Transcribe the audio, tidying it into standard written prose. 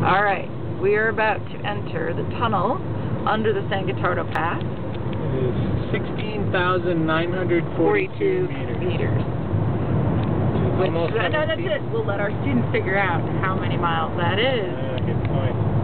All right, we are about to enter the tunnel under the San Gotardo Pass. It is 16,942 meters. Which, Almost no, that's it. We'll let our students figure out how many miles that is. Good point.